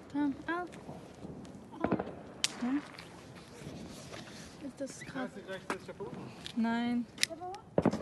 Tamam al. Hm? Ist das gerade? Kannst du gleich das yapalım mı? Nein.